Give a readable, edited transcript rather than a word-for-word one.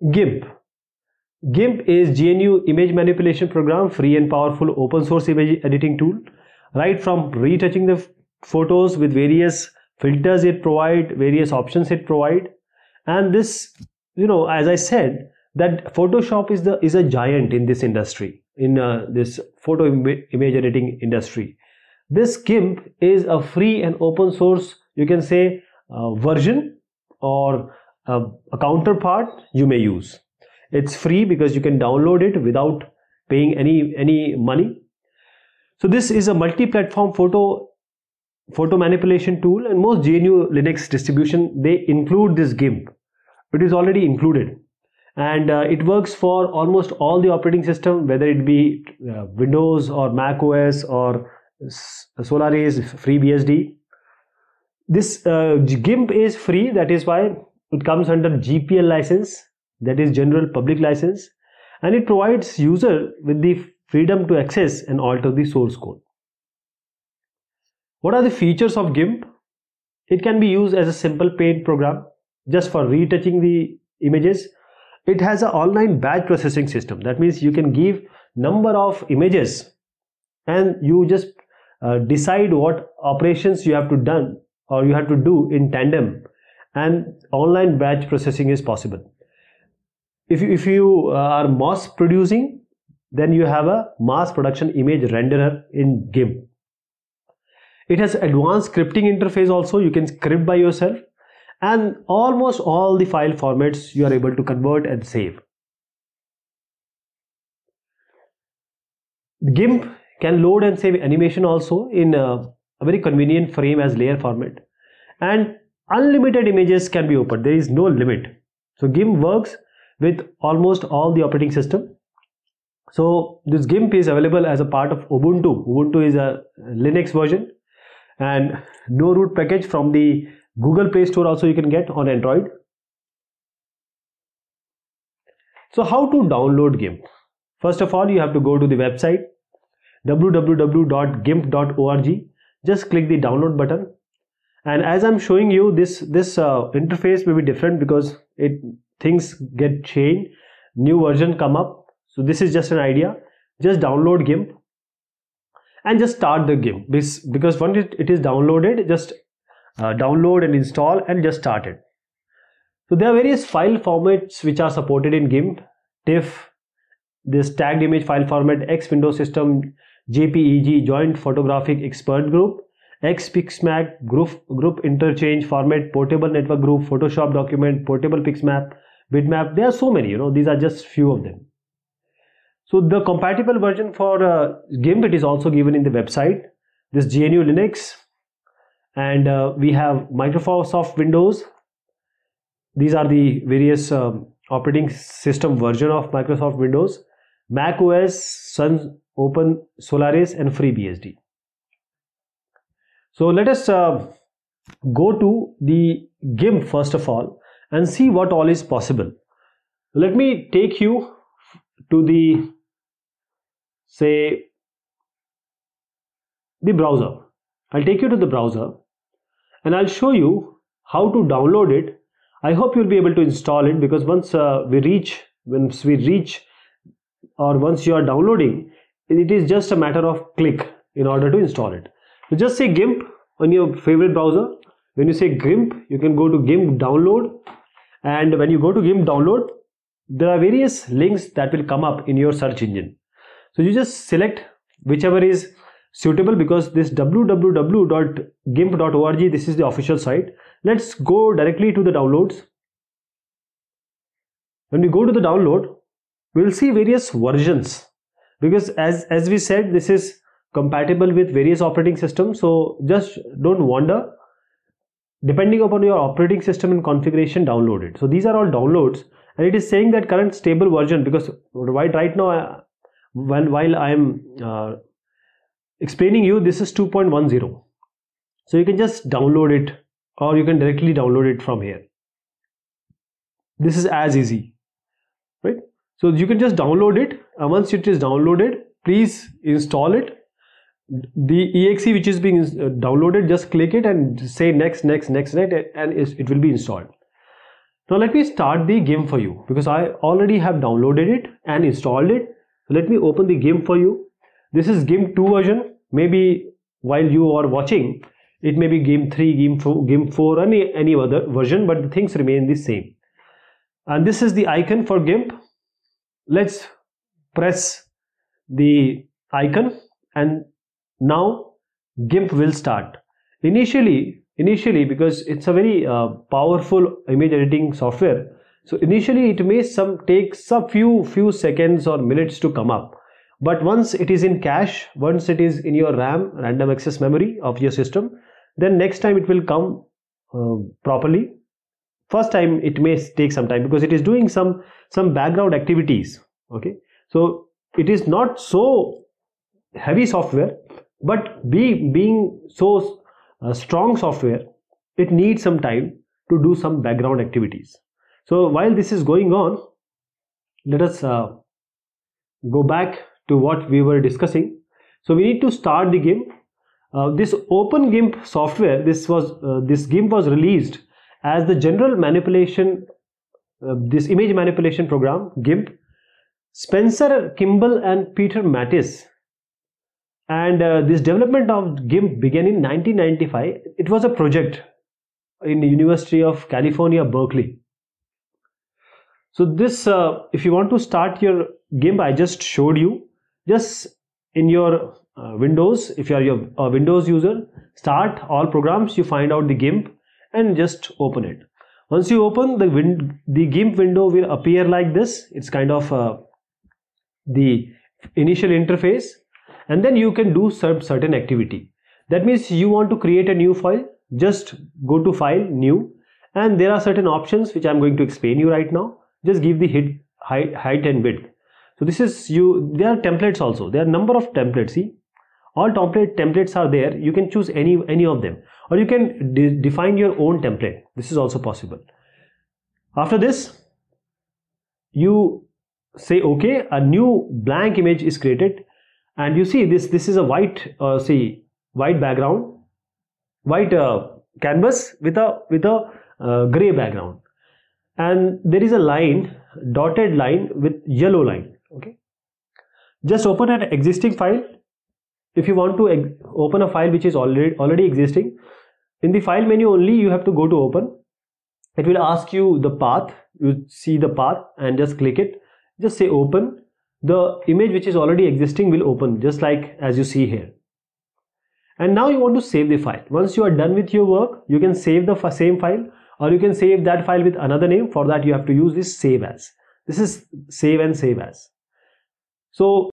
GIMP. GIMP is GNU image manipulation program, free and powerful open source image editing tool. Right from retouching the photos with various filters it provide, various options it provide, and this, as I said, that Photoshop is a giant in this industry, in this photo image editing industry. This GIMP is a free and open source, you can say, version or a counterpart you may use. It's free because you can download it without paying any money. So this is a multi-platform photo manipulation tool, and most GNU Linux distribution, they include this GIMP. It is already included, and it works for almost all the operating system, whether it be Windows or Mac OS or Solaris, FreeBSD. This GIMP is free, that is why it comes under GPL license, that is general public license, and it provides user with the freedom to access and alter the source code. What are the features of GIMP? It can be used as a simple paint program just for retouching the images. It has an online batch processing system. That means you can give number of images and you just decide what operations you have to done or you have to do in tandem, and online batch processing is possible. If you are mass producing, then you have a mass production image renderer in GIMP. It has advanced scripting interface also. You can script by yourself, and almost all the file formats you are able to convert and save. GIMP can load and save animation also in a very convenient frame as layer format, and unlimited images can be opened. There is no limit. So GIMP works with almost all the operating system. So this GIMP is available as a part of Ubuntu. Ubuntu is a Linux version, and no root package from the Google Play Store also you can get on Android. So how to download GIMP? First of all, you have to go to the website www.gimp.org. Just click the download button, and as I'm showing you, this interface may be different because things get changed, new version come up. So this is just an idea. Just download GIMP and just start the GIMP, because once it is downloaded, just download and install and just start it. So there are various file formats which are supported in GIMP: TIFF, this tagged image file format, X Window System, JPEG, Joint Photographic Expert Group, XPixMap, group interchange format, portable network group, Photoshop document, portable pixmap, bitmap. There are so many, these are just few of them. So the compatible version for GIMP, it is also given in the website. This GNU Linux, and we have Microsoft Windows. These are the various operating system version of Microsoft Windows: Mac OS, Sun, Open, Solaris, and FreeBSD. So let us go to the GIMP first of all and see what all is possible. Let me take you to the browser. I'll take you to the browser and I'll show you how to download it. I hope you'll be able to install it, because once we reach or once you are downloading, it is just a matter of click in order to install it. So just say GIMP on your favorite browser. When you say GIMP, you can go to GIMP download, and when you go to GIMP download, there are various links that will come up in your search engine. So you just select whichever is suitable, because this www.gimp.org, this is the official site. Let's go directly to the downloads. When we go to the download, we will see various versions, because as we said, this is compatible with various operating systems. So just don't wander. Depending upon your operating system and configuration, download it. So these are all downloads, and it is saying that current stable version, because right now while I am explaining you, this is 2.10. So you can just download it, or you can directly download it from here. This is as easy, right? So you can just download it, and once it is downloaded, please install it. The exe which is being downloaded, just click it and say next, and it will be installed. Now let me start the GIMP for you, because I already have downloaded it and installed it. So let me open the GIMP for you. This is GIMP 2 version. Maybe while you are watching, it may be GIMP 3, GIMP 4, any other version, but the things remain the same. And this is the icon for GIMP. Let's press the icon and now GIMP will start. Initially, because it's a very powerful image editing software, so initially it may take some few seconds or minutes to come up. But once it is in cache, once it is in your RAM, random access memory of your system, then next time it will come properly. First time it may take some time because it is doing some background activities. Okay, so it is not so heavy software, but being so strong software, it needs some time to do some background activities. So while this is going on, let us go back to what we were discussing. So we need to start the GIMP. This Open GIMP software, this GIMP was released as the general manipulation, this image manipulation program, GIMP. Spencer Kimball and Peter Mattis, and this development of GIMP began in 1995. It was a project in the University of California, Berkeley. So this, if you want to start your GIMP, I just showed you. Just in your Windows, if you are a Windows user, start all programs, you find out the GIMP and just open it. Once you open the GIMP window will appear like this. It's kind of the initial interface, and then you can do certain activity. That means you want to create a new file, just go to File, New, and there are certain options which I'm going to explain you right now. Just give the height and width. So this is there are templates also. There are number of templates. See, all templates are there. You can choose any of them, or you can define your own template. This is also possible. After this, you say OK. A new blank image is created, and you see this is a white background, white canvas with a gray background, and there is a line, dotted line with yellow line. Okay, just open an existing file. If you want to open a file which is already existing, in the file menu only you have to go to open. It will ask you the path. You see the path and just click it. Just say open. The image which is already existing will open, just like as you see here. And now you want to save the file. Once you are done with your work, you can save the same file, or you can save that file with another name. For that you have to use this save as. This is save and save as. So